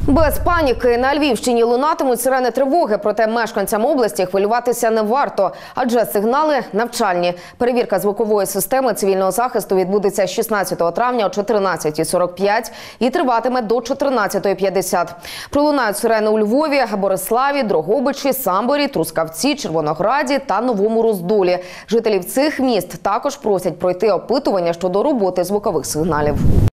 Без паніки на Львівщині лунатимуть сирени тривоги, проте мешканцям області хвилюватися не варто, адже сигнали навчальні. Перевірка звукової системи цивільного захисту відбудеться 16 травня о 14:45 і триватиме до 14:50. Пролунають сирени у Львові, Бориславі, Дрогобичі, Самборі, Трускавці, Червонограді та Новому Роздолі. Жителів цих міст також просять пройти опитування щодо роботи звукових сигналів.